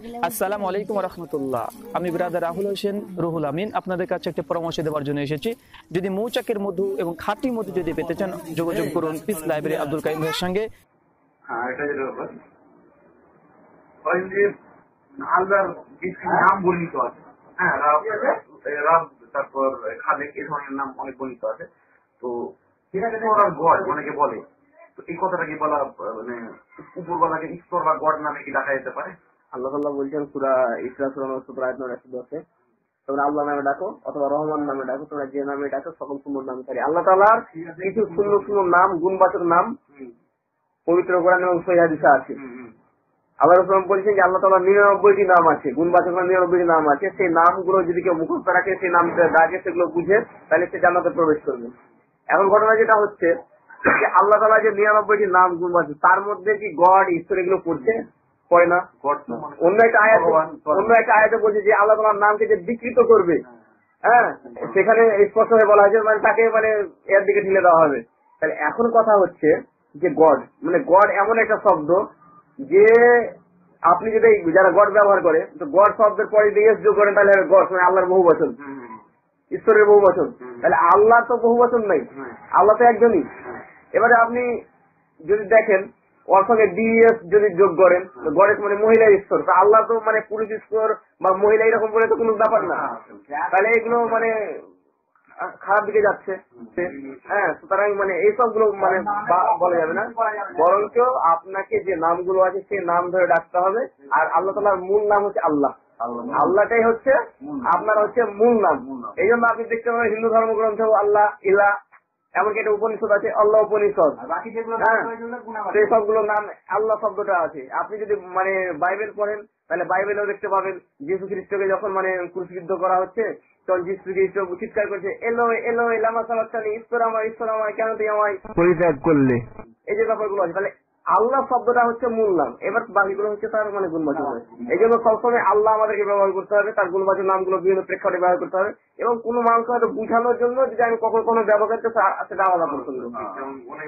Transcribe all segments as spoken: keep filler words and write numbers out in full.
আসসালামু আলাইকুম রহমতুল্লাহ। আমি ব্রাদার রাহুল হোসেন রুহুল আমিন আপনাদের কাছে একটা পরামর্শ দেওয়ার জন্য এসেছি। যদি মৌচাকের মধু এবং খাঁটি মধু যদি পেতে চান যোগাযোগ করুন পিস লাইব্রেরি আব্দুল কাইম ভাইয়ের সঙ্গে। হ্যাঁ, এটা যেটা ব্যাপার যে আল্লাহর কিছু নাম বর্ণিত আছে। হ্যাঁ, রাব রাব তারপর খালেক এই ধরনের নাম অনেক বর্ণিত আছে। তো ঈশ্বর আর গড অনেকে বলে, তো এই কথাটা কি বলা মানে উপরওয়ালাকে ঈশ্বর বা গড নামে কি ডাকা যেতে পারে? আল্লাহ তাআলা বলছেন সূরা ইসরা সূরা নয় আয়াত একশো দশ এ, তোমরা আল্লাহ নামে ডাকো অথবা রহমান নামে ডাকো, তোমরা যে নামে ডাকো সকল সুন্দর নামধারী। আল্লাহ তাআলার কিছু সুন্দর সুন্দর নাম, গুণবাচক নাম পবিত্র কোরআন এবং সহিহ হাদিসে আছে। আল্লাহ রাসূল বলেছেন যে আল্লাহ তাআলার নিরানব্বইটি নাম আছে, গুণবাচক নিরানব্বইটি নাম আছে। সেই নামগুলো যদি কেউ মুখস্থ রাখে, সেই নামটা ডাকে, সেগুলো বুঝে, তাহলে সে জান্নাতে প্রবেশ করবে। এখন ঘটনা যেটা হচ্ছে যে আল্লাহ তাআলা যে নিরানব্বইটি নাম গুণবাচক, তার মধ্যে কি গড ঈশ্বর এগুলো পড়ছে? পড়ে না। অন্য একটা আয়াত অন্য একটা আয়াতে বলছে যে আল্লাহ তাআলার নামকে যে বিকৃত করবে, হ্যাঁ, সেখানে স্পষ্ট হয়ে বলা হয়েছে মানে তাকে মানে এর দিকে ঠেলে দেওয়া হবে। তাহলে এখন কথা হচ্ছে যে গড মানে গড এমন একটা শব্দ যে আপনি যদি যারা গড ব্যবহার করে, তো গড শব্দের পরে যদি এস যোগ করেন তাহলে গড মানে আল্লাহর বহু বচন, ঈশ্বরের বহু বচন। তাহলে আল্লাহ তো বহু বচন নাই, আল্লাহ তো একজনই। এবারে আপনি যদি দেখেন ওর সঙ্গে ডিএস যদি যোগ করেন, গডেস মানে মহিলা ঈশ্বর, তা আল্লাহ তো মানে পুরুষ ঈশ্বর বা মহিলা এরকম বলে তো কোনো ব্যাপার না। তাহলে এগুলো মানে খারাপ দিকে যাচ্ছে। হ্যাঁ, সুতরাং মানে এইসব গুলো মানে বলা যাবে না, বরঞ্চ আপনাকে যে নামগুলো আছে সেই নাম ধরে ডাকতে হবে। আর আল্লাহ তাআলার মূল নাম হচ্ছে আল্লাহ, আল্লাহটাই হচ্ছে আপনার হচ্ছে মূল নাম। এই জন্য আপনি দেখতে পাবেন হিন্দু ধর্মগ্রন্থ আল্লাহ ইলা, এমনকি একটা উপনিষদ আছে আল্লাহ উপনিষদ, সেই সবগুলো নাম আল্লাহ শব্দটা আছে। আপনি যদি মানে বাইবেল পড়েন তাহলে বাইবেলেও দেখতে পাবেন যীশু খ্রিস্টকে যখন মানে ক্রুশবিদ্ধ করা হচ্ছে তখন যীশু খ্রিস্ট চিৎকার করছে এলো এলো লামা সাবাক্তানি, ঈশ্বর আমার ঈশ্বর আমার কেন তুই আমায় পরিত্যাগ করলে, এই যে ব্যাপারগুলো আছে। তাহলে আল্লাহ শব্দটা হচ্ছে মূল নাম, এবার বাকিগুলো হচ্ছে তার মানে গুণবাচক। এই জন্য সবসময় আল্লাহ আমাদেরকে ব্যবহার করতে হবে, তার গুণবাচক নামগুলো বিভিন্ন প্রেক্ষাপটে ব্যবহার করতে হবে। এবং কোনো মানুষকে হয়তো বুঝানোর জন্য যদি আমি কখন কোনো ব্যবহার করতে সেটা আলাদা করতে হবে। অনেক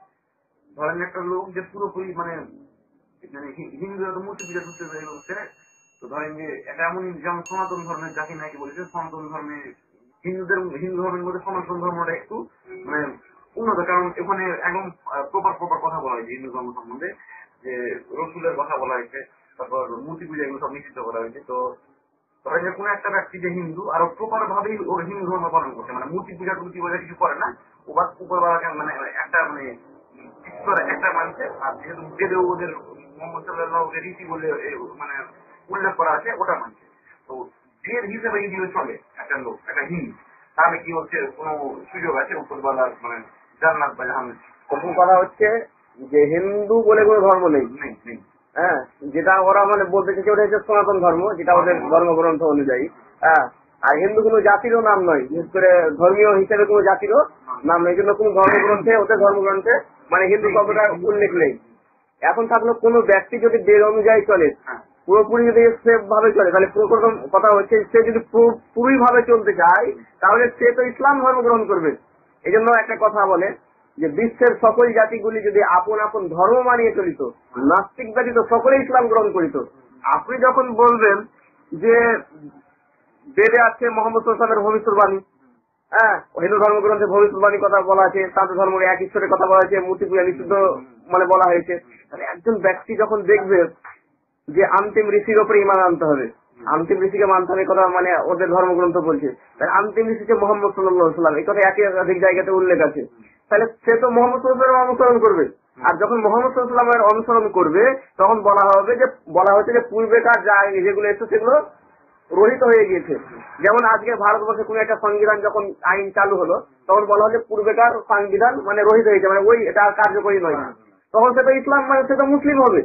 ধরেন একটা লোক যে পুরোপুরি মানে মানে হিন্দুরা তো মূর্তি পূজা করতে হচ্ছে, তো ধরেন যে এটা এমন যেমন সনাতন ধর্মের জাতি নাকি বলেছে, সনাতন ধর্মে হিন্দুদের হিন্দু ধর্মের মধ্যে সনাতন ধর্মটা একটু মানে উন্নত, কারণ এখানে একদম প্রপার প্রপার কথা বলা হয়েছে হিন্দু ধর্ম সম্বন্ধে, যে রসুলের কথা বলা হয়েছে, তারপর মূর্তি পূজা এগুলো সব নিষিদ্ধ করা হয়েছে। তো ধরেন যে কোনো একটা ব্যক্তি যে হিন্দু আরো প্রপার ভাবেই ওর হিন্দু ধর্ম পালন করছে, মানে মূর্তি পূজা টুর্তি পূজা কিছু করে না, ও বা উপরওয়ালাকে মানে একটা মানে ঈশ্বর একটা মানছে। আর যেহেতু বেদে ওদের মোহাম্মদ সাল্লাল্লাহু আলাইহি রীতি বলে মানে উল্লেখ করা আছে ওটা মানছে। তো বেদ হিসেবে যদি চলে একটা লোক একটা হিন্দু, তাহলে কি হচ্ছে কোনো সুযোগ আছে উপরওয়ালার মানে জান্নাত বা জাহান্নাম? প্রথম কথা হচ্ছে যে হিন্দু বলে কোনো ধর্ম নেই, হ্যাঁ, যেটা ওরা মানে বলতে চাইছে ওটা হচ্ছে সনাতন ধর্ম, যেটা ওদের ধর্মগ্রন্থ অনুযায়ী। হ্যাঁ, আর হিন্দু কোনো জাতিরও নাম নয়, বিশেষ করে ধর্মীয় হিসেবে কোনো জাতিরও নাম নেই। এই জন্য কোনো ধর্মগ্রন্থে ওদের ধর্মগ্রন্থে মানে হিন্দু শব্দটা উল্লেখ নেই। এখন থাকলো কোনো ব্যক্তি যদি বেদ অনুযায়ী চলে, পুরোপুরি যদি সেফ ভাবে চলে, তাহলে প্রথম কথা হচ্ছে সে যদি পুরোপুরি ভাবে চলতে চায় তাহলে সে তো ইসলাম ধর্ম গ্রহণ করবে। এই জন্য একটা কথা বলে যে বিশ্বের সকল জাতিগুলি যদি আপন আপন ধর্ম মানিয়ে চলিত, নাস্তিক ব্যতীত সকলে ইসলাম গ্রহণ করিত। আপনি যখন বলবেন যে বেদে আছে মোহাম্মদ সাল্লাল্লাহু আলাইহি ওয়াসাল্লামের ভবিষ্যৎবাণী, হ্যাঁ, হিন্দু ধর্মগ্রন্থে ভবিষ্যৎবাণীর কথা বলা আছে, তাদের ধর্মের এক ঈশ্বরের কথা বলা আছে, মূর্তি পূজা নিষিদ্ধ মানে বলা হয়েছে, তাহলে একজন ব্যক্তি যখন দেখবে যে অন্তিম ঋষির ওপরে ইমান আনতে হবে, অন্তিম ঋষিকে মানতে হবে কথা মানে ওদের ধর্মগ্রন্থ বলছে, তাহলে অন্তিম ঋষিকে মোহাম্মদ সাল্লাল্লাহু আলাইহি ওয়াসাল্লাম এই কথা একাধিক জায়গাতে উল্লেখ আছে, তাহলে সে তো মোহাম্মদ সাল্লাল্লাহু আলাইহি ওয়াসাল্লামের অনুসরণ করবে। আর যখন মোহাম্মদ সাল্লাল্লাহু আলাইহি ওয়াসাল্লামের অনুসরণ করবে তখন বলা হবে যে বলা হচ্ছে যে পূর্বেকার যা যেগুলো এসেছে সেগুলো রহিত হয়ে গিয়েছে। যেমন আজকে ভারতবর্ষে কোন একটা সংবিধান যখন আইন চালু হলো তখন বলা হচ্ছে পূর্বেকার সংবিধান মানে রহিত হয়েছে, মানে ওই এটা কার্যকরী নয়। তখন সে তো ইসলাম মানে সে তো মুসলিম হবে।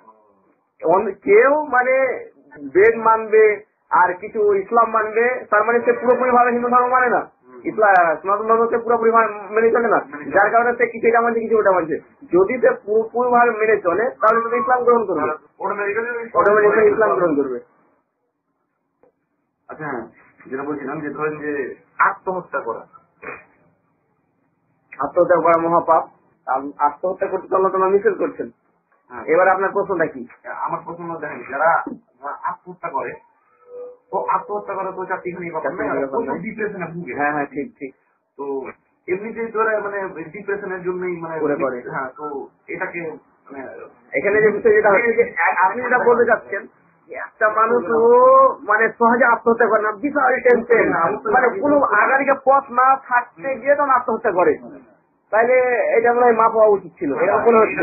কেউ মানে বেদ মানবে আর কিছু ইসলাম মানবে, তার মানে সে পুরোপুরি ভাবে হিন্দু ধর্ম মানে না, ইসলাম সনাতন ধর্মকে পুরোপুরি মেনে চলে না, যার কারণে সে কিছু এটা মানছে কিছু ওটা মানছে। যদি সে পুরোপুরি ভাবে মেনে চলে তাহলে সে ইসলাম গ্রহণ করবে, অটোমেটিক্যালি ইসলাম গ্রহণ করবে। আচ্ছা, যেটা বলছিলাম যে ধরেন যে আত্মহত্যা করা, আত্মহত্যা করা মহাপাপ, আত্মহত্যা করতে আল্লাহ তাআলা নিষেধ করছেন। এবার আপনার প্রশ্নটা কি? আমার প্রশ্ন দেখেন, যারা আত্মহত্যা করে, তো আত্মহত্যা করে তো চারটিখানি ডিপ্রেশনে ভুগে। হ্যাঁ হ্যাঁ ঠিক ঠিক। তো এমনিতেই তোরা মানে ডিপ্রেশনের জন্যই মানে করে করে। হ্যাঁ, তো এটাকে মানে এখানে যে বিষয় যেটা হচ্ছে যে আপনি যেটা বলতে চাচ্ছেন যে একটা মানুষ ও মানে সহজে আত্মহত্যা করে না, বিশাল টেনশন, মানে কোনো আগামীকে পথ না থাকতে গিয়ে তখন আত্মহত্যা করে, তাইলে এটা মনে হয় মাপ হওয়া উচিত ছিল। এরকম মনে হচ্ছে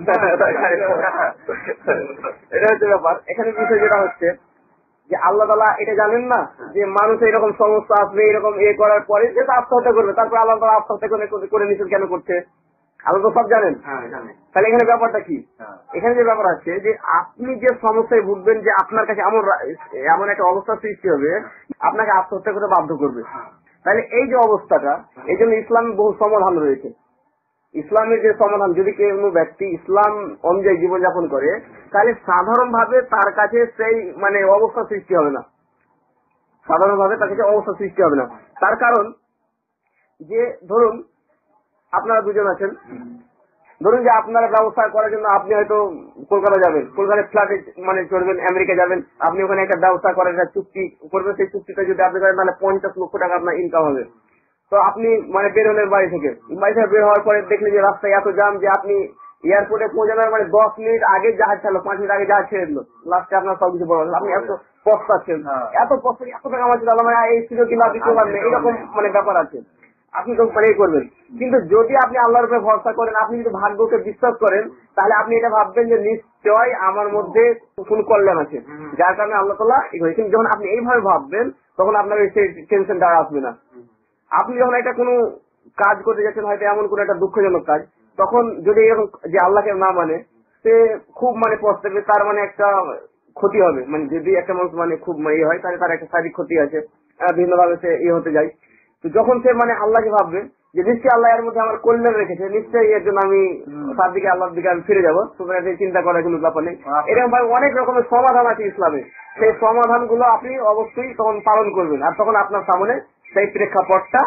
এটা হচ্ছে ব্যাপার। এখানে বিষয় যেটা হচ্ছে যে আল্লাহ তাআলা এটা জানেন না যে মানুষ এরকম সমস্যা আসবে, এরকম এ করার পরে যে আত্মহত্যা করবে, তারপর আল্লাহ তাআলা আত্মহত্যা করে করে নিছেন কেন করছে? আল্লাহ তো সব জানেন। তাহলে এখানে ব্যাপারটা কি? এখানে যে ব্যাপার আছে যে আপনি যে সমস্যায় ভুগবেন, যে আপনার কাছে এমন এমন একটা অবস্থা সৃষ্টি হবে আপনাকে আত্মহত্যা করে বাধ্য করবে। তাহলে এই যে অবস্থাটা, এই জন্য ইসলামে বহু সমাধান রয়েছে। ইসলামের যে সমাধান, যদি কোনো ব্যক্তি ইসলাম অনুযায়ী জীবনযাপন করে তাহলে সাধারণভাবে তার কাছে সেই মানে অবস্থা সৃষ্টি হবে না, সাধারণভাবে তার কাছে অবস্থা সৃষ্টি হবে না। তার কারণ যে ধরুন আপনারা দুজন আছেন, ধরুন যে আপনারা ব্যবস্থা করার জন্য আপনি হয়তো কলকাতা যাবেন, কলকাতার ফ্ল্যাটে মানে চড়বেন, আমেরিকা যাবেন, আপনি ওখানে একটা ব্যবস্থা করার একটা চুক্তি করবেন, সেই চুক্তিটা যদি আপনি করেন তাহলে পঞ্চাশ লক্ষ টাকা আপনার ইনকাম হবে। তো আপনি মানে বের হলেন বাড়ি থেকে, বাড়ি থেকে বের হওয়ার পরে দেখলেন যে রাস্তায় এত জাম যে আপনি এয়ারপোর্টে পৌঁছানোর মানে দশ মিনিট আগে জাহাজ ছাড়লো, পাঁচ মিনিট আগে জাহাজ ছেড়ে দিল, লাস্টে আপনার সবকিছু বড় হলো, আপনি এত পস্তাচ্ছেন, এত পস্তা এত টাকা আমার ছিল, মানে এই ছিল কিনা আপনি করবেন না, এরকম মানে ব্যাপার আছে, আপনি তো প্রে করবেন। কিন্তু যদি আপনি আল্লাহর উপরে ভরসা করেন, আপনি যদি ভাগ্যকে বিশ্বাস করেন, তাহলে আপনি এটা ভাববেন যে নিশ্চয় আমার মধ্যে কোন কল্যাণ আছে, যার কারণে আল্লাহ তাআলা এই। কিন্তু যখন আপনি এইভাবে ভাববেন তখন আপনার সেই টেনশনটা আসবে না। আপনি যখন একটা কোনো কাজ করতে যাচ্ছেন, হয়তো এমন কোন একটা দুঃখজনক কাজ, তখন যদি এরকম যে আল্লাহকে না মানে, সে খুব মানে পস্তাবে, তার মানে একটা ক্ষতি হবে। মানে যদি একটা মানুষ মানে খুব ইয়ে হয় তাহলে তার একটা শারীরিক ক্ষতি আছে, বিভিন্ন ভাবে সে ইয়ে হতে যায়। তো যখন সে মানে আল্লাহকে ভাববে যে নিশ্চয়ই আল্লাহ এর মধ্যে আমার কল্যাণ রেখেছে, নিশ্চয়ই এর জন্য আমি তার দিকে আল্লাহর দিকে আমি ফিরে যাবো, সুতরাং চিন্তা করার কোনো ব্যাপার নেই। এরকম ভাবে অনেক রকমের সমাধান আছে ইসলামে, সেই সমাধান গুলো আপনি অবশ্যই তখন পালন করবেন, আর তখন আপনার সামনে সেই প্রেক্ষাপটটা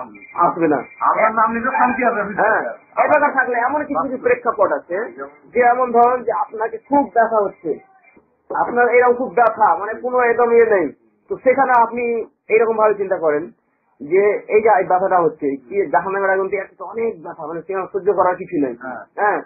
আসবে না। আমার নাম নিতে শান্তি হবে। হ্যাঁ, এবার থাকলে এমন কিছু কিছু প্রেক্ষাপট আছে যে এমন ধরুন যে আপনাকে খুব ব্যথা হচ্ছে, আপনার এরকম খুব ব্যথা মানে কোনো একদম ইয়ে নেই, তো সেখানে আপনি এইরকম ভাবে চিন্তা করেন যে এই যে ব্যথাটা হচ্ছে কি জাহান্নামের আগুন দিয়ে একটা অনেক ব্যথা, মানে সেখানে সহ্য করার কিছু নেই। হ্যাঁ,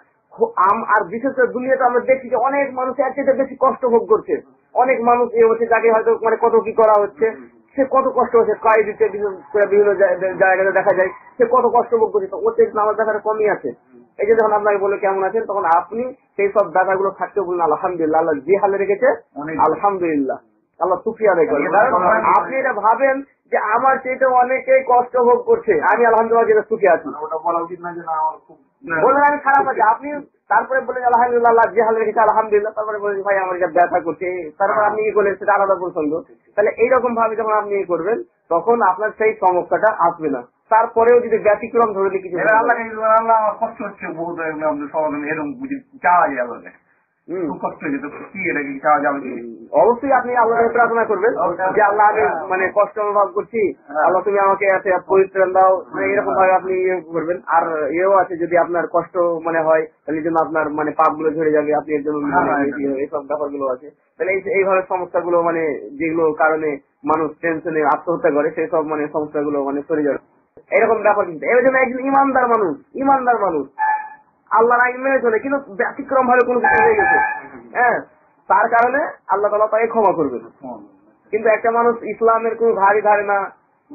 আর বিশেষ করে দুনিয়াতে আমরা দেখছি যে অনেক মানুষ এর চেয়ে বেশি কষ্ট ভোগ করছে, অনেক মানুষ এ হচ্ছে যাকে হয়তো মানে কত কি করা হচ্ছে, সে কত কষ্ট হচ্ছে, কাজ দিতে বিভিন্ন জায়গায় দেখা যায় সে কত কষ্ট ভোগ করছে, ওর চেয়ে আমার ব্যথাটা কমই আছে। এই যে যখন আপনাকে বলে কেমন আছেন, তখন আপনি সেই সব ব্যথাগুলো থাকতে বলুন আলহামদুলিল্লাহ, আল্লাহ যে হালে রেখেছে আলহামদুলিল্লাহ, আল্লাহ শুকরিয়া আদায় করেন। আপনি এটা ভাবেন যে আমার চেয়ে অনেকেই কষ্ট ভোগ করছে, আমি আলহামদুলিল্লাহ যেটা সুখী আছি, ওটা বলা উচিত না যে না আমার খুব বললেন আমি খারাপ আছি, আপনি তারপরে বলেন আলহামদুলিল্লাহ যে হালে রেখেছে আলহামদুলিল্লাহ, তারপরে বলেন ভাই আমার এটা ব্যথা করছে, তারপরে আপনি কি করলেন সেটা আলাদা প্রসঙ্গ। তাহলে এইরকম ভাবে যখন আপনি ইয়ে করবেন তখন আপনার সেই সমস্যাটা আসবে না। তারপরেও যদি ব্যতিক্রম ধরে কিছু আল্লাহ আল্লাহ আমার কষ্ট হচ্ছে বহুত সমাধান এরকম বুঝি চাওয়া যায় আল্লাহ খুব কষ্ট হয়ে যেত, কি এটা কি চাওয়া যাবে কি? অবশ্যই আপনি আল্লাহকে প্রার্থনা করবেন যে আল্লাহ আমি মানে কষ্ট অনুভব করছি, আল্লাহ তুমি আমাকে পরিত্রাণ দাও, মানে এরকম ভাবে আপনি ইয়ে করবেন। আর এও আছে যদি আপনার কষ্ট মানে হয় তাহলে জন্য আপনার মানে পাপ গুলো ঝরে যাবে, আপনি এর জন্য এইসব ব্যাপারগুলো আছে। তাহলে এইভাবে সমস্যাগুলো মানে যেগুলো কারণে মানুষ টেনশনে আত্মহত্যা করে সেই সব মানে সমস্যাগুলো মানে সরে যাবে, এরকম ব্যাপার। কিন্তু এর জন্য একজন ইমানদার মানুষ, ইমানদার মানুষ আল্লাহর আইন মেনে চলে, কিন্তু ব্যতিক্রম ভাবে কোনো কিছু হয়ে গেছে, হ্যাঁ, তার কারণে আল্লাহ তাআলা তাকে ক্ষমা করবেন। কিন্তু একটা মানুষ ইসলামের কোন ধারই ধারে না,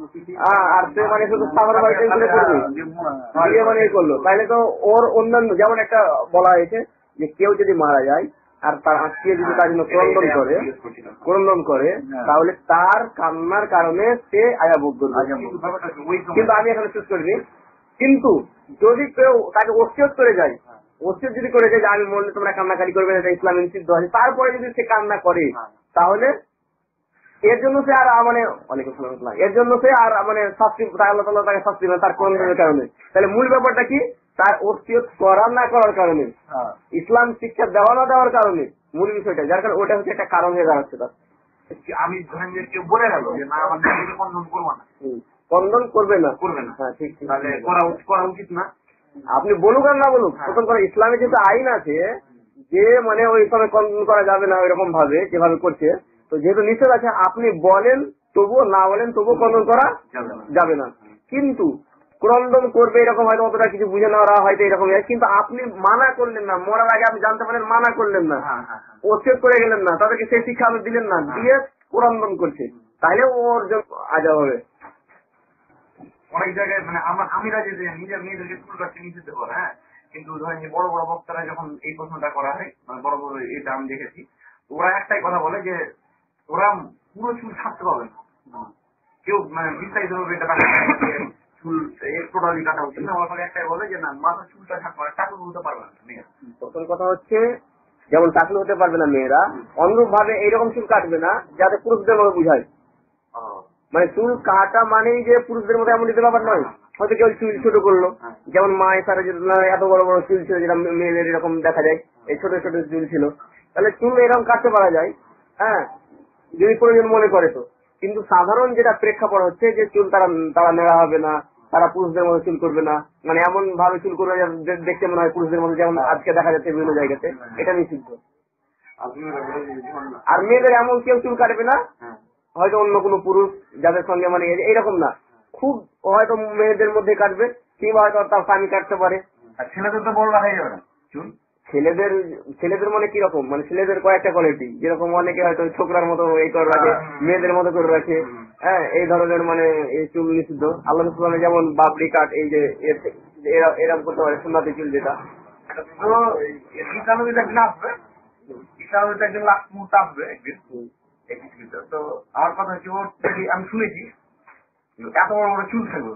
আর সে মানে শুধু সাধারণ ভাবে টেনশনে পড়বে মানে করলো, তাহলে তো ওর অন্যান্য যেমন একটা বলা হয়েছে যে কেউ যদি মারা যায় আর তার আত্মীয় যদি তার জন্য ক্রন্দন করে ক্রন্দন করে তাহলে তার কান্নার কারণে সে আয়া ভোগ করবে। কিন্তু আমি এখানে শেষ করিনি, কিন্তু যদি কেউ তাকে ওসিয়ত করে যায়, ওসিয়ত যদি করে যায় যে আমি মরলে তোমরা কান্নাকারি করবে, এটা ইসলামে নিষিদ্ধ আছে, তারপরে যদি সে কান্না করে তাহলে এর জন্য সে আর মানে ওয়ালাইকুম আসসালাম, এর জন্য সে আর মানে শাস্তি আল্লাহ তাআলা তাকে শাস্তি দেবে তার ক্রন্দনের কারণে। তাহলে মূল ব্যাপারটা কি, তার ওসিয়ত করার না করার কারণে, ইসলাম শিক্ষা দেওয়া না দেওয়ার কারণে মূল বিষয়টা, যার কারণে ওটা হচ্ছে একটা কারণ হয়ে দাঁড়াচ্ছে তার। আমি ধরেন যে কেউ বলে গেল যে না আমার কন্দন করবো না, কন্দন করবে না করবে না, হ্যাঁ ঠিক, তাহলে করা উচিত না। আপনি বলুক আর না বলুক, প্রথম করে ইসলামে যেটা আইন আছে যে মানে ওই সময় কন্দন করা যাবে না ওইরকম ভাবে যেভাবে করছে, তো যেহেতু নিষেধ আছে আপনি বলেন তবুও, না বলেন তবুও খণ্ডন করা যাবে না। কিন্তু ক্রন্দন করবে এরকম হয়তো অতটা কিছু বুঝে নেওয়া হয়তো এরকম, কিন্তু আপনি মানা করলেন না, মরার আগে আপনি জানতে পারেন মানা করলেন না, ওচ্ছেদ করে গেলেন না, তাদেরকে সেই শিক্ষা আপনি দিলেন না, দিয়ে ক্রন্দন করছে, তাহলে ওর আজা হবে। অনেক জায়গায় মানে আমার আমিরা যে নিজের মেয়েদেরকে চুল কাটতে নিষিদ্ধ করে, হ্যাঁ, কিন্তু ধরেন যে বড় বড় বক্তারা যখন এই প্রশ্নটা করা হয়, মানে বড় বড় এটা আমি দেখেছি, ওরা একটাই কথা বলে যে ওরা পুরো চুল ছাড়তে পারবে না, কেউ মানে বিস্তারিত ভাবে এটা চুল টোটালি কাটা উচিত না, ওরা একটাই বলে যে না মাথার চুলটা ছাড়তে পারে, টাকলু হতে পারবে না মেয়েরা। প্রথম কথা হচ্ছে যেমন টাকলু হতে পারবে না মেয়েরা, অনুরূপ ভাবে এইরকম চুল কাটবে না যাতে পুরুষদের মতো বুঝায়। মানে চুল কাটা মানেই যে পুরুষদের মতো এমন দিতে ব্যাপার নয়, হয়তো কেউ চুল ছোট করলো, যেমন মা এসারা এত বড় বড় চুল ছিল যেটা মেয়েদের এরকম দেখা যায়, এই ছোট ছোট চুল ছিল, তাহলে চুল এরকম কাটতে পারা যায়, হ্যাঁ, যদি প্রয়োজন মনে করে তো। কিন্তু সাধারণ যেটা প্রেক্ষাপট হচ্ছে যে চুল তারা তারা নেওয়া হবে না, তারা পুরুষদের মতো চুল করবে না, মানে এমন ভাবে চুল করবে দেখতে মনে হয় পুরুষদের মতো, যেমন আজকে দেখা যাচ্ছে বিভিন্ন জায়গাতে, এটা নিষিদ্ধ। আর মেয়েদের এমন কেউ চুল কাটবে না হয়তো অন্য কোনো পুরুষ যাদের সঙ্গে মানে এইরকম না, খুব হয়তো মেয়েদের মধ্যে কাটবে, কিংবা হয়তো তার স্বামী কাটতে পারে। আর ছেলেদের তো বড় হয়ে যাবে না চুল, ছেলেদের ছেলেদের মানে কিরকম, মানে ছেলেদের কয়েকটা কোয়ালিটি, যেরকম অনেকে হয়তো ছোকরার মতো এই করে রাখে, মেয়েদের মতো করে রাখে, হ্যাঁ, এই ধরনের মানে এই চুল নিষিদ্ধ। আল্লাহ সুবহানাহু যেমন বাবরি কাট, এই যে এরকম করতে পারে সুন্নাতি চুল যেটা, ইসলামীতে একদিন আসবে, ইসলামীতে একদিন লাখ মুহূর্তে আসবে একদিন। তো আমার কথা হচ্ছে ওর থেকে আমি শুনেছি এত বড় বড় চুল থাকবে,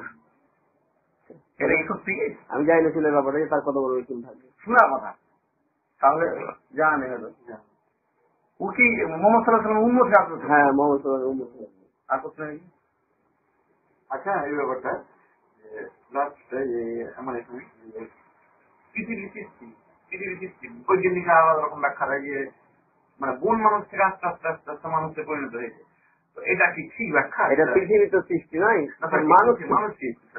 এটা কি সত্যি? আমি জানি না চুলের ব্যাপারে তার কত বড় চুল থাকবে, শোনা কথা, তাহলে জানে হলো ও কি মোহাম্মদ সাল্লাল্লাহু আলাইহি ওয়াসাল্লাম উম্মত আছে? হ্যাঁ, মোহাম্মদ সাল্লাল্লাহু আলাইহি ওয়াসাল্লাম উম্মত। আর প্রশ্ন নেই? আচ্ছা, এই ব্যাপারটা লাস্ট আমার এখানে পৃথিবীর সৃষ্টি, পৃথিবীর সৃষ্টি বৈজ্ঞানিকরা আলাদা রকম ব্যাখ্যা দেয় যে মানে বন মানুষ থেকে আস্তে আস্তে আস্তে আস্তে মানুষে পরিণত হয়েছে, তো এটা কি ঠিক ব্যাখ্যা? এটা পৃথিবী তো সৃষ্টি নয়, মানুষ মানুষ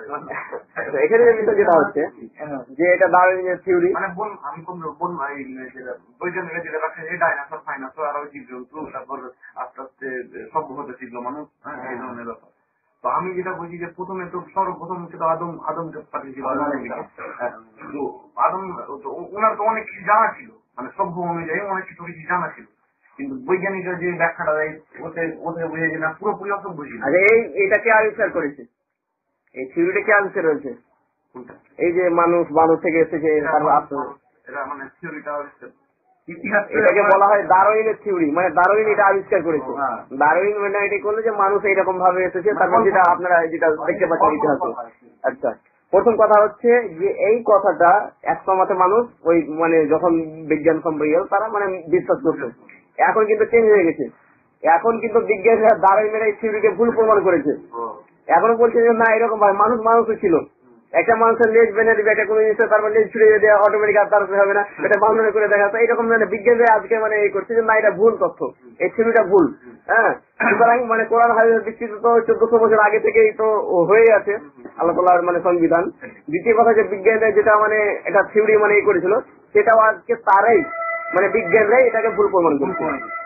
এখানে যেটা হচ্ছে যে এটা ডারউইনের থিওরি, মানে বন আমি কোন বন বৈজ্ঞানিকরা যেটা ব্যাখ্যা এই ডাইনোসর ফাইনোসর আরো জীবজন্তু, তারপর আস্তে আস্তে সভ্য হতে শিখলো মানুষ, হ্যাঁ, এই ধরনের ব্যাপার। তো আমি যেটা বলছি যে প্রথমে তো সর্বপ্রথম ছিল আদম, আদমকে পাঠিয়েছিল, তো আদম ওনার তো অনেক কিছু জানা ছিল, মানে সভ্য অনুযায়ী অনেক কিছু কিছু জানা ছিল, কিন্তু বৈজ্ঞানিকরা যে ব্যাখ্যাটা দেয় ওতে ওতে বুঝে যে না পুরোপুরি অসভ্য ছিল। আচ্ছা, এই এটাকে আবিষ্কার করেছে, এই থিওরিটা কে আবিষ্কার হয়েছে? এই যে মানুষ মানুষ থেকে এসেছে, এটা মানে থিওরিটা এটাকে বলা হয় ডারউইনের থিওরি, মানে ডারউইন এটা আবিষ্কার করেছে। ডারউইন মানে এটা করলো যে মানুষ এইরকম ভাবে এসেছে, তারপর যেটা আপনারা যেটা দেখতে পাচ্ছেন ইতিহাসে। আচ্ছা, প্রথম কথা হচ্ছে যে এই কথাটা একসময় মতে মানুষ ওই মানে যখন বিজ্ঞান সম্পর্কে তারা মানে বিশ্বাস করতো, এখন কিন্তু চেঞ্জ হয়ে গেছে। এখন কিন্তু বিজ্ঞানীরা ডারউইনের এই থিওরিকে ভুল প্রমাণ করেছে, এখনো বলছে যে না এরকম ভাবে মানুষ মানুষই ছিল, একটা মানুষের লেজ বেঁধে দিবে, একটা কোনো জিনিস তারপর লেজ ছুড়ে দেওয়া অটোমেটিক আর তার হবে না, এটা বান্ধনে করে দেখা যায়, এরকম মানে বিজ্ঞানীরা আজকে মানে এই করছে যে না এটা ভুল তথ্য, এই থিওরিটা ভুল। হ্যাঁ, সুতরাং মানে কোরআন হাদিসের দৃষ্টিতে তো চোদ্দশো বছর আগে থেকেই তো হয়ে আছে আল্লাহ তাআলার মানে সংবিধান। দ্বিতীয় কথা যে বিজ্ঞানীরা যেটা মানে এটা থিওরি মানে এই করেছিল, সেটাও আজকে তারাই মানে বিজ্ঞানীরাই এটাকে ভুল প্রমাণ করছে।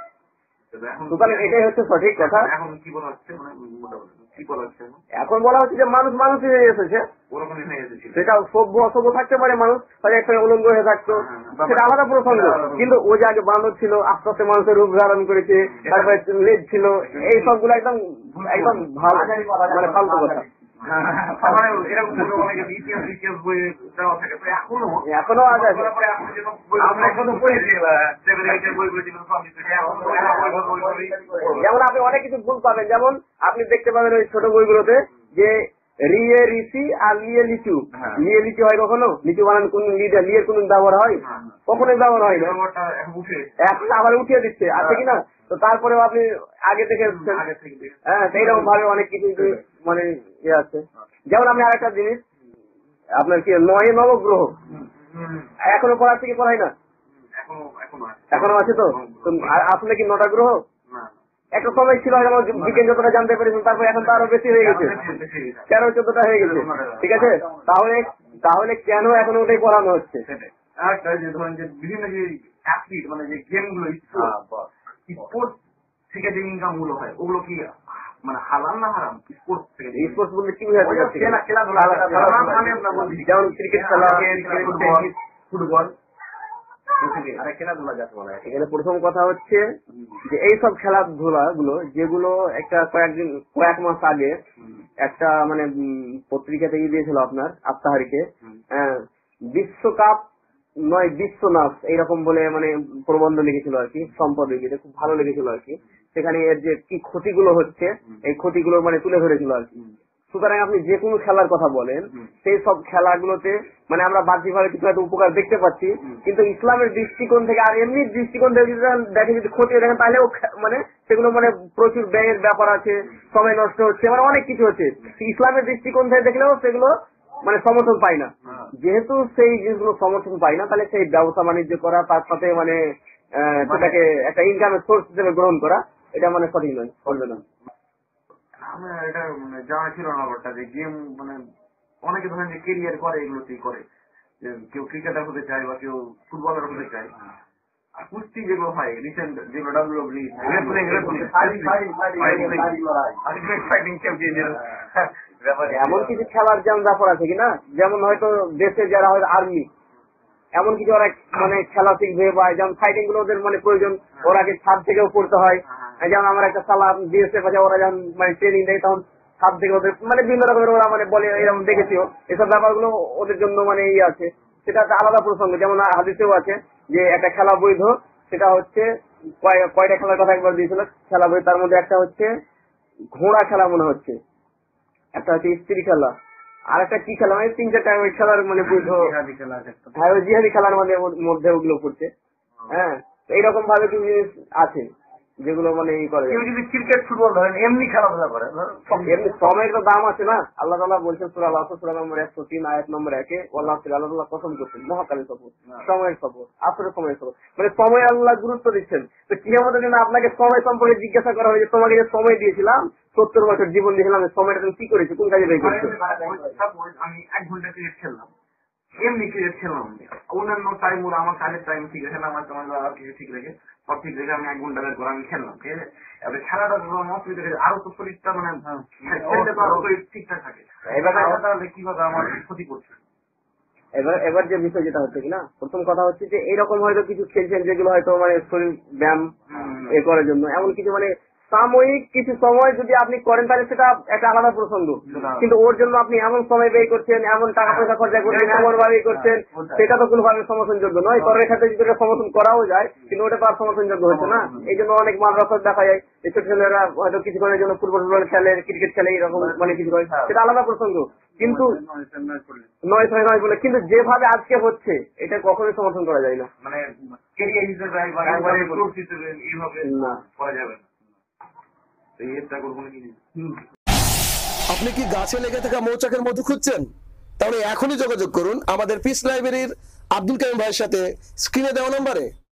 সুতরাং এটাই হচ্ছে সঠিক কথা। এখন কি বলা হচ্ছে, মানে কি বলা হচ্ছে এখন বলা হচ্ছে যে মানুষ মানুষই হয়ে এসেছে, সেটা সভ্য অসভ্য থাকতে পারে, মানুষ হয়তো একটা উলঙ্গ হয়ে থাকতো, সেটা আলাদা প্রসঙ্গ, কিন্তু ও যে আগে বান্দর ছিল আস্তে আস্তে মানুষের রূপ ধারণ করেছে, তারপরে লেজ ছিল, এই সবগুলো একদম একদম ভালো মানে ফালতু কথা। এখনো আছে, যেমন আপনি অনেক কিছু ভুল পাবেন, যেমন আপনি দেখতে পাবেন ওই ছোট বইগুলোতে যে রিয়ে রিসি আর লিয়ে লিচু, লিয়ে লিচু হয় কখনো, লিচু বানান কোন লিয়ের কোন ব্যবহার হয়? কখনোই ব্যবহার হয় না, এখন আবার উঠিয়ে দিচ্ছে, আছে কিনা? তো তারপরেও আপনি আগে থেকে হ্যাঁ সেইরকম ভাবে অনেক কিছু মানে ইয়ে আছে। যেমন আপনি আরেকটা জিনিস আপনার কি নয় নবগ্রহ এখনো পড়াচ্ছে কি পড়াই না? এখনো আছে তো, আসলে কি নটা গ্রহ? একটা সময় ছিল বিজ্ঞান যতটা জানতে পেরেছেন, তারপর এখন তো আরো বেশি হয়ে গেছে, তেরো চোদ্দটা হয়ে গেছে, ঠিক আছে? তাহলে তাহলে কেন এখন ওটাই পড়ানো হচ্ছে? ধরেন যে বিভিন্ন যে অ্যাথলিট মানে যে গেম গুলো স্পোর্টস থেকে যে ইনকাম গুলো হয় ওগুলো কি মানে হালাল না হারাম? স্পোর্টস থেকে স্পোর্টস বলতে কি বোঝাতে চাচ্ছেন? খেলা খেলাধুলা আমি আপনার বলছি যেমন ক্রিকেট খেলা, ফুটবল আরে খেলাধুলা যাকে বলা হয়। এখানে প্রথম কথা হচ্ছে যে এইসব খেলাধুলা গুলো যেগুলো একটা কয়েকদিন কয়েক মাস আগে একটা মানে উম, পত্রিকা থেকে দিয়েছিল আপনার আত্মাহারিকে, হ্যাঁ, বিশ্বকাপ নয় বিশ্বনাথ এইরকম বলে মানে প্রবন্ধ লিখেছিল আর কি, সম্পাদকীয়তে খুব ভালো লেগেছিল আর কি। সেখানে এর যে কি ক্ষতিগুলো হচ্ছে এই ক্ষতিগুলো মানে তুলে ধরেছিল আর কি। সুতরাং আপনি যে কোনো খেলার কথা বলেন, সেই সব খেলাগুলোতে মানে আমরা বাহ্যিকভাবে কিছু একটা উপকার দেখতে পাচ্ছি, কিন্তু ইসলামের দৃষ্টিকোণ থেকে আর এমনি দৃষ্টিকোণ থেকে যদি দেখেন, যদি ক্ষতি দেখেন, তাহলেও মানে সেগুলো মানে প্রচুর ব্যয়ের ব্যাপার আছে, সময় নষ্ট হচ্ছে, মানে অনেক কিছু হচ্ছে। ইসলামের দৃষ্টিকোণ থেকে দেখলেও সেগুলো মানে সমর্থন পায় না। যেহেতু সেই জিনিসগুলো সমর্থন পায় না, তাহলে সেই ব্যবসা বাণিজ্য করা, তার সাথে মানে আহ, সেটাকে একটা ইনকামের সোর্স হিসেবে গ্রহণ করা, এটা মানে সঠিক নয়, চলবে না। আমার এটা মানে জানা ছিল না ব্যাপারটা যে গেম মানে অনেকে ধরেন যে কেরিয়ার করে এগুলোতেই করে, যে কেউ ক্রিকেটার হতে চায় বা কেউ ফুটবলার হতে চায়। আর কুস্তি যেগুলো হয় রিসেন্ট যেগুলো ডাব্লিউডাব্লিউ রেসলিং ফাইটিং চ্যাম্পিয়ন ব্যাপারে এমন কিছু খেলার যেমন ব্যাপার আছে কিনা, যেমন হয়তো দেশে যারা হয়তো আর্মি, এমন কিছু ওরা মানে খেলা শিখবে বা যেমন ফাইটিং গুলো ওদের মানে প্রয়োজন, ওরাকে ছাদ থেকেও পড়তে হয়। যেমন আমার একটা খেলা বিএসএফ আছে, ওরা যখন মানে ট্রেনিং দেয় তখন ছাদ থেকে ওদের মানে বিভিন্ন রকমের ওরা মানে বলে, এরকম দেখেছিও এসব ব্যাপারগুলো ওদের জন্য মানে ইয়ে আছে। সেটা একটা আলাদা প্রসঙ্গ। যেমন হাদিসেও আছে যে একটা খেলা বৈধ, সেটা হচ্ছে কয়- কয়টা খেলার কথা একবার দিয়েছিল খেলা বই, তার মধ্যে একটা হচ্ছে ঘোড়া খেলা মনে হচ্ছে, একটা হচ্ছে স্ত্রী খেলা, আর একটা কি খেলা মানে তিন চারটা ওই খেলার মানে বৈধ, হ্যাঁ ওই জিহাদি খেলার মধ্যে মধ্যে ওগুলো পড়ছে। হ্যাঁ, এইরকম ভাবে কিছু জিনিস আছে যেগুলো মানে ই করে। কেউ যদি ক্রিকেট ফুটবল ধরেন এমনি খেলাধুলা করে, এমনি সময়ের তো দাম আছে না। আল্লাহ তাআলা বলছেন সূরা আল আসর সূরা নম্বর একশো তিন আয়াত নম্বর একে, আল্লাহ তাআলা কসম করছেন মহাকালের শপথ, সময়ের শপথ, আসরের সময়ের শপথ, মানে সময় আল্লাহ গুরুত্ব দিচ্ছেন। তো কিয়ামতের দিনে আপনাকে সময় সম্পর্কে জিজ্ঞাসা করা হয়েছে, তোমাকে যে সময় দিয়েছিলাম, সত্তর বছর জীবন দিয়েছিলাম, সময়টা তুমি কি করেছো, কোন কাজে ব্যয় করেছো? আমি এক ঘন্টা ক্রিকেট খেললাম, এমনি ক্রিকেট খেললাম, অন্যান্য টাইম ওরা আমার কাজের টাইম ঠিক রেখে আমার তোমার কিছু ঠিক রেখে সব ঠিক রেখে আমি এক ঘন্টা বের করে আমি খেললাম, ঠিক আছে। এবার খেলাটা যখন অসুবিধা হয়েছে আরো তো শরীরটা মানে খেলতে তো আরো শরীর ঠিকঠাক থাকে, এবার তাহলে কিভাবে আমার ক্ষতি করছে। এবার এবার যে বিষয় যেটা হচ্ছে কিনা, প্রথম কথা হচ্ছে যে এইরকম হয়তো কিছু খেলছেন যেগুলো হয়তো মানে শরীর ব্যায়াম এ করার জন্য, এমন কিছু মানে সাময়িক কিছু সময় যদি আপনি করেন তাহলে সেটা একটা আলাদা প্রসঙ্গ। কিন্তু ওর জন্য আপনি এমন সময় ব্যয় করছেন, এমন টাকা পয়সা খরচা করছেন, এমন ভাবে করছেন, সেটা তো কোনোভাবে সমর্থনযোগ্য নয়। করের ক্ষেত্রে যদি এটা সমর্থন করাও যায়, কিন্তু ওটা তো আর সমর্থনযোগ্য হচ্ছে না। এই জন্য অনেক মাদ্রাসা দেখা যায় এই ছোট ছেলেরা হয়তো কিছুক্ষণের জন্য ফুটবল ফুটবল খেলে, ক্রিকেট খেলে, এরকম মানে কিছু করে, সেটা আলাদা প্রসঙ্গ। কিন্তু নয় ছয় নয় বলে কিন্তু যেভাবে আজকে হচ্ছে এটা কখনোই সমর্থন করা যায় না, মানে কেরিয়ার হিসেবে এইভাবে না করা যাবে না। এটা করবো নাকি? আপনি কি গাছে লেগে থাকা মৌচাকের মধু খুঁজছেন? তাহলে এখনই যোগাযোগ করুন আমাদের পিস লাইব্রেরির আব্দুল কাইম ভাইয়ের সাথে স্ক্রিনে দেওয়া নম্বরে।